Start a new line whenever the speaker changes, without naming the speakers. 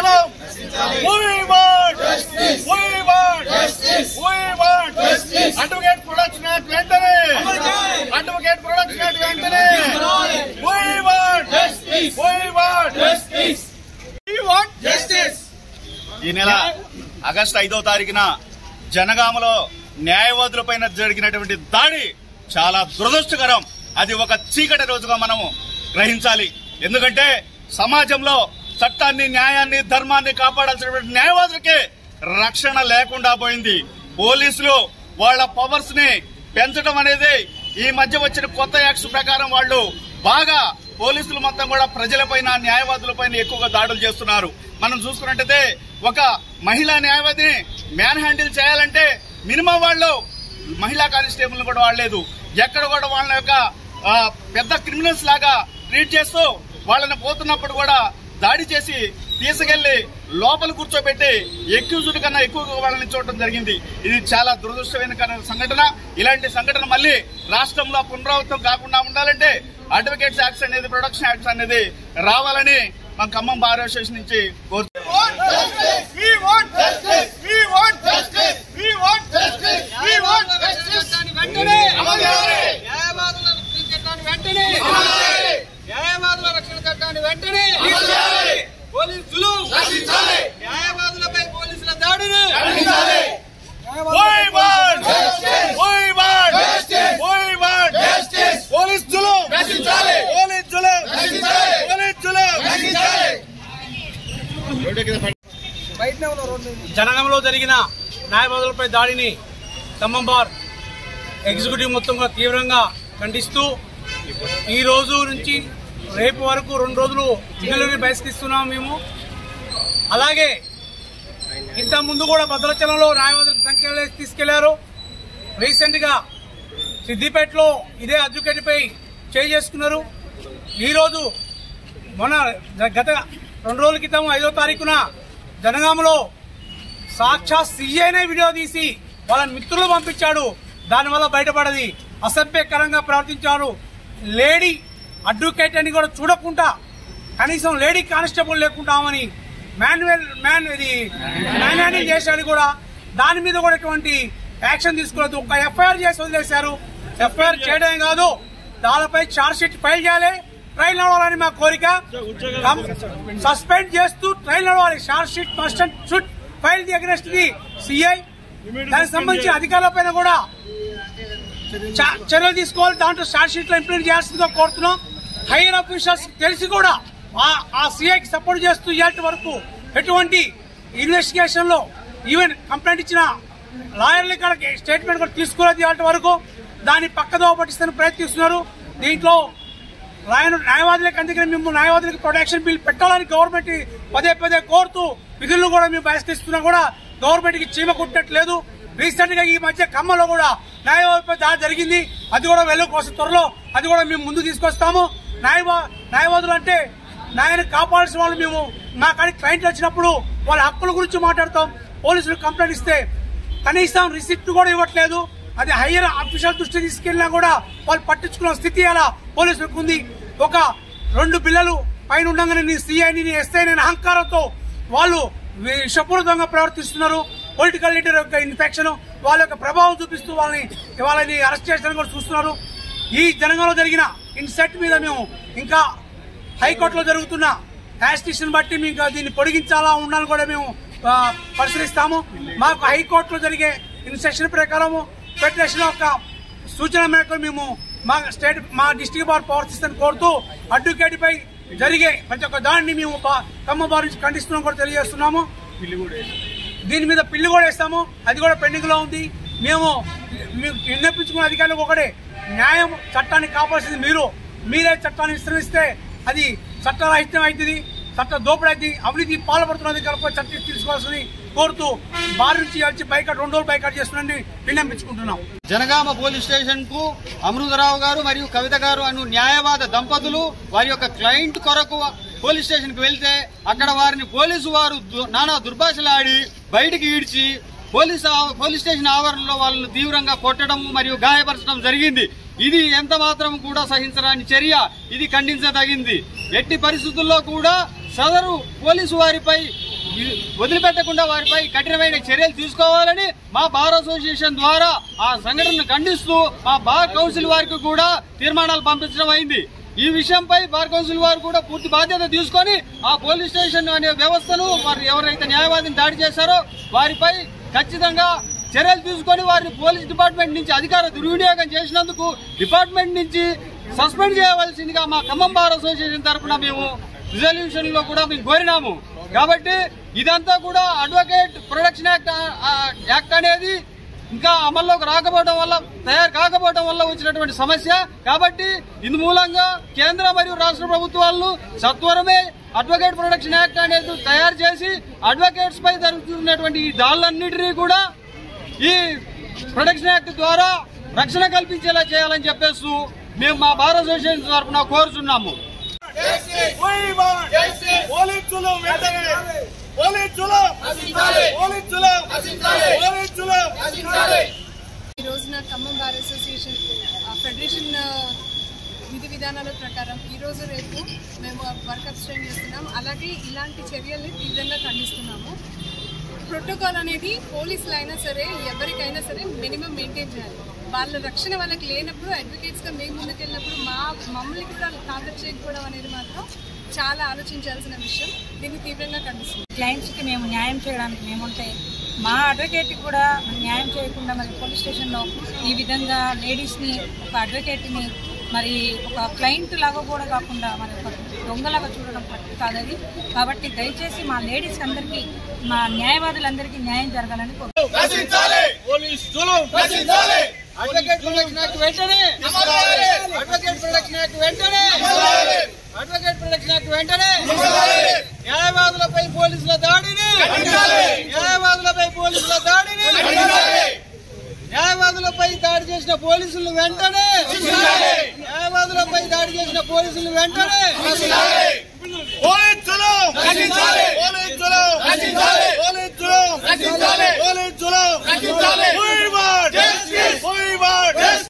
జులుం we want justice advocate production act వెంటనే advocate production act వెంటనే we want justice ఈ నెల ఆగస్టు 5వ తారీఖున జనగామలో న్యాయవాదులపైన జరిగినటువంటి దాడి చాలా దురదృష్టకరం. అది ఒక చీకటి రోజుగా మనము గ్రహించాలి. ఎందుకంటే సమాజంలో చట్టాన్ని, న్యాయాన్ని, ధర్మాన్ని కాపాడాల్సినటువంటి న్యాయవాదులకే రక్షణ లేకుండా పోయింది. పోలీసులు వాళ్ళ పవర్స్ ని పెంచడం అనేది ఈ మధ్య వచ్చిన కొత్త యాక్ట్స్ ప్రకారం వాళ్ళు బాగా పోలీసులు మొత్తం కూడా ప్రజలపైన, న్యాయవాదులపైన ఎక్కువగా దాడులు చేస్తున్నారు. మనం చూసుకున్నట్టయితే ఒక మహిళా న్యాయవాదిని మ్యాన్ హ్యాండిల్ చేయాలంటే మినిమం వాళ్ళు మహిళా కానిస్టేబుల్ కూడా వాడలేదు. ఎక్కడ కూడా వాళ్ళ యొక్క పెద్ద క్రిమినల్స్ లాగా ట్రీట్ చేస్తూ వాళ్ళని పోతున్నప్పుడు కూడా దాడి చేసి తీసుకెళ్లి లోపల కూర్చోబెట్టి ఎక్యూజ్డ్ కన్నా ఎక్కువగా వాళ్ళని చూడటం జరిగింది. ఇది చాలా దురదృష్టమైన సంఘటన. ఇలాంటి సంఘటన మళ్ళీ రాష్ట్రంలో పునరావృతం కాకుండా ఉండాలంటే అడ్వకేట్స్ యాక్ట్స్ అనేది, ప్రొడక్షన్ యాక్ట్స్ అనేది రావాలని మా ఖమ్మం బార్ అసోసియేషన్ నుంచి కోరుతున్నాం.
న్యాయవాదుల రక్షణ చట్టాన్ని వెంటనే, పోలీసులు న్యాయవాదులపై పోలీసుల దాడిని జనగామలో జరిగిన న్యాయవాదులపై దాడిని ఖమ్మం బార్ ఎగ్జిక్యూటివ్ మొత్తంగా తీవ్రంగా ఖండిస్తూ ఈ రోజు నుంచి రేపు వరకు 2 రోజులు విధులని బహిష్కరిస్తున్నాం మేము. అలాగే ఇంత ముందు కూడా భద్రాచలంలో న్యాయవాదులకు సంఖ్యలో తీసుకెళ్లారు. రీసెంట్ గా సిద్దిపేటలో ఇదే అడ్వకేట్పై చేసుకున్నారు. ఈరోజు గత 2 రోజుల క్రితం 5వ తారీఖున జనగామలో సాక్షాత్ సీఐనే వీడియో తీసి వాళ్ళ మిత్రులు పంపించాడు. దానివల్ల బయటపడది అసభ్యకరంగా ప్రవర్తించారు. లేడీ అడ్వకేట్ అని కూడా చూడకుండా కనీసం లేడీ కానిస్టేబుల్ లేకుంటామని మ్యాన్హ్యాండింగ్ చేశాడు కూడా. దాని మీద కూడా ఎటువంటి యాక్షన్ తీసుకోలేదు. ఒక ఎఫ్ఐఆర్ చేసి వదిలేశారు. ఎఫ్ఐఆర్ చేయడం కాదు, దానిపై ఛార్జ్ షీట్ ఫైల్ చేయాలి, ట్రయల్ నడవాలని మా కోరిక. సస్పెండ్ చేస్తూ ట్రయల్ నడవాలి. Charge sheet must and should file the against the CI. దానికి సంబంధించి అధికారులపైన కూడా చర్యలు తీసుకోవాలి. దాంట్లో ఛార్జ్ షీట్ లో ఇంప్లిమెంట్ చేయాల్సిందిగా కోరుతున్నాం. హైయర్ ఆఫీసర్స్ తెలిసి కూడా ఆ సిఐకి సపోర్ట్ చేస్తూ ఇయాల్టి వరకు ఎటువంటి ఇన్వెస్టిగేషన్ లో ఈవెన్ కంప్లైంట్ ఇచ్చిన లాయర్ల స్టేట్మెంట్ కూడా తీసుకోలేదు ఇయాల్టి వరకు. దాన్ని పక్కదోవ పట్టిస్తానికి ప్రయత్నిస్తున్నారు. దీంట్లో న్యాయవాదులకు, అందుకని మేము న్యాయవాదులకు ప్రొటెక్షన్ బిల్ పెట్టాలని గవర్నమెంట్ పదే కోరుతూ విధులను కూడా మేము బహిష్కరిస్తున్నా కూడా గవర్నమెంట్ కి చీమ కుట్టట్లేదు. రీసెంట్ గా ఈ మధ్య ఖమ్మంలో కూడా న్యాయవాదులపై దాడి జరిగింది. అది కూడా వెలుగు కోసం త్వరలో అది కూడా మేము ముందు తీసుకొస్తాము. న్యాయవాదులు అంటే న్యాయాన్ని కాపాడాల్సిన వాళ్ళు. మేము మా కాడికి క్లయింట్లు వచ్చినప్పుడు వాళ్ళ హక్కుల గురించి మాట్లాడతాం. పోలీసులు కంప్లైంట్ ఇస్తే కనీసం రిసిప్ట్ కూడా ఇవ్వట్లేదు. అది హైయర్ అఫీషియల్ దృష్టి తీసుకెళ్లినా కూడా వాళ్ళు పట్టించుకున్న స్థితి అలా పోలీసులకు ఉంది. ఒక 2 పిల్లలు పైన ఉండగానే నీ సిఐని, నీ ఎస్ఐని అహంకారంతో వాళ్ళు విషపూరితంగా ప్రవర్తిస్తున్నారు. పొలిటికల్ లీడర్ యొక్క ఇన్ఫెక్షన్, వాళ్ళ యొక్క ప్రభావం చూపిస్తూ వాళ్ళని అరెస్ట్ చేయడానికి కూడా చూస్తున్నారు. ఈ జనగామలో జరిగిన ఇన్సెట్ మీద మేము ఇంకా హైకోర్టులో జరుగుతున్న యాజిటేషన్ బట్టి మీకు దీన్ని పొడిగించాలా ఉండాలని కూడా మేము పరిశీలిస్తాము. మాకు హైకోర్టులో జరిగే ఇన్స్ట్రక్షన్ ప్రకారము ఫెడరేషన్ యొక్క సూచన మేరకు మేము మా డిస్ట్రిక్ట్ బార్ ప్రవర్తిస్తాను కోరుతూ అడ్వకేట్ పై జరిగే ప్రతి ఒక్క దాన్ని మేము ఖమ్మం బార్ నుంచి ఖండిస్తున్నాం కూడా తెలియజేస్తున్నాము. దీని మీద పిల్లి కూడా వేస్తాము. అది కూడా పెండింగ్ లో ఉంది. మేము విన్నపించుకున్న అధికారులకు ఒకటే, న్యాయం చట్టాన్ని కాపాల్సింది మీరే చట్టాన్ని విస్తరిస్తే అది చట్టరాహిత్యం అవుతుంది, చట్ట దోపిడీ అవుతుంది, అవినీతి పాల్పడుతున్నది కనుక చట్టం తీసుకోవాల్సింది కోరుతూ బార్ నుంచి వచ్చి 2 రోజులు బైకాట్ చేస్తున్నారని విన్నపించుకుంటున్నాం.
జనగామ పోలీస్ స్టేషన్ కు అమృతరావు గారు మరియు కవిత గారు అను న్యాయవాద దంపతులు వారి యొక్క క్లయింట్ కొరకు పోలీస్ స్టేషన్ కు వెళ్తే అక్కడ వారిని పోలీసు వారు నానా దుర్భాషలాడి బయటికి ఈడ్చి పోలీస్ స్టేషన్ ఆవరణలో వాళ్ళను తీవ్రంగా కొట్టడం మరియు గాయపరచడం జరిగింది. ఇది ఎంత మాత్రం కూడా సహించరాని చర్య. ఇది ఖండించదగింది. ఎట్టి పరిస్థితుల్లో కూడా సదరు పోలీసు వారిపై వదిలిపెట్టకుండా వారిపై కఠినమైన చర్యలు తీసుకోవాలని మా బార్ అసోసియేషన్ ద్వారా ఆ సంఘటనను ఖండిస్తూ మా బార్ కౌన్సిల్ వారికి కూడా తీర్మానాలు పంపించడం అయింది. ఈ విషయంపై బార్ కౌన్సిల్ వారు కూడా పూర్తి బాధ్యత తీసుకొని ఆ పోలీస్ స్టేషన్ అనే వ్యవస్థను వారు ఎవరైతే న్యాయవాదిని దాడి చేశారో వారిపై ఖచ్చితంగా చర్యలు తీసుకొని వారిని పోలీస్ డిపార్ట్మెంట్ నుంచి అధికార దుర్వినియోగం చేసినందుకు డిపార్ట్మెంట్ నుంచి సస్పెండ్ చేయవలసిందిగా మా ఖమ్మం బార్ అసోసియేషన్ తరఫున మేము రిజల్యూషన్ లో కూడా మేము కోరినాము. కాబట్టి ఇదంతా కూడా అడ్వకేట్ ప్రొటెక్షన్ యాక్ట్ అనేది ఇంకా అమల్లోకి రాకపోవడం వల్ల తయారు కాకపోవడం వల్ల వచ్చినటువంటి సమస్య. కాబట్టి ఇందు మూలంగా కేంద్ర మరియు రాష్ట్ర ప్రభుత్వాలను సత్వరమే అడ్వకేట్ ప్రొటెక్షన్ యాక్ట్ అనేది తయారు చేసి అడ్వకేట్స్ పై జరుగుతున్నటువంటి ఈ దాడులన్నింటినీ కూడా ఈ ప్రొటెక్షన్ యాక్ట్ ద్వారా రక్షణ కల్పించేలా చేయాలని చెప్పేస్తూ మేము మా బార్ అసోసియేషన్ తరఫున కోరుచున్నాము.
ఈ రోజున ఖమ్మం బార్ అసోసియేషన్ ఫెడరేషన్ విధి విధానాల ప్రకారం ఈ రోజు రేపు మేము వర్క్ అబ్స్టైన్ చేస్తున్నాం. అలాగే ఇలాంటి చర్యల్ని తీవ్రంగా ఖండిస్తున్నాము. ప్రోటోకాల్ అనేది పోలీసులు అయినా సరే ఎవరికైనా సరే మినిమం మెయింటైన్ చేయాలి. వాళ్ళ రక్షణ వాళ్ళకి లేనప్పుడు అడ్వకేట్స్గా మేము ముందుకెళ్ళినప్పుడు మమ్మల్ని కూడా కాంటాక్ట్ చేయకపోవడం అనేది మాత్రం చాలా ఆలోచించాల్సిన విషయం. దీన్ని తీవ్రంగా ఖండిస్తున్నాం.
క్లయింట్స్కి మేము న్యాయం చేయడానికి మేముంటే మా అడ్వకేట్కి కూడా న్యాయం చేయకుండా మరి పోలీస్ స్టేషన్లో ఈ విధంగా లేడీస్ని ఒక అడ్వకేట్ని మరి ఒక క్లయింట్ లాగా కూడా కాకుండా మరి ఒక దొంగలాగా చూడడం కరెక్ట్ కాదది. కాబట్టి దయచేసి మా లేడీస్ అందరికీ మా న్యాయవాదులందరికీ న్యాయం జరగాలని
అడ్వకేట్ ప్రొటెక్షన్ యాక్ట్ వెంటనే అడ్వకేట్ ప్రొటెక్షన్ యాక్ట్ వెంటనే అడ్వకేట్ ప్రొటెక్షన్ యాక్ట్ వెంటనే న్యాయవాదులపై పోలీసుల దాడిని న్యాయవాదులపై పోలీసుల దాడిని న్యాయవాదులపై దాడి చేసిన పోలీసులు వెంటనే న్యాయవాదులపై దాడి చేసిన పోలీసులు వెంటనే
పోలీసులు